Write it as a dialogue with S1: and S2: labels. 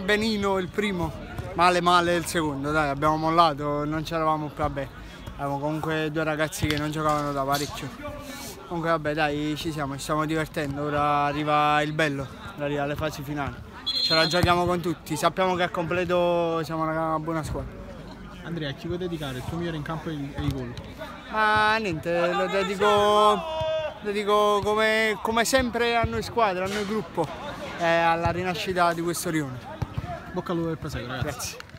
S1: benino il primo, male il secondo, dai, abbiamo mollato, non c'eravamo più, vabbè, avevamo comunque due ragazzi che non giocavano da parecchio. Comunque vabbè dai, ci stiamo divertendo, ora arriva il bello, ora arriva le fasi finali. Ce la giochiamo con tutti, sappiamo che a completo siamo una buona squadra.
S2: Andrea, a chi vuoi dedicare il tuo migliore in campo e i gol?
S1: Ma niente, lo dedico come sempre a noi squadra, a noi gruppo e alla rinascita di questo rione.
S2: Bocca al lupo per proseguire, ragazzi.
S1: Grazie.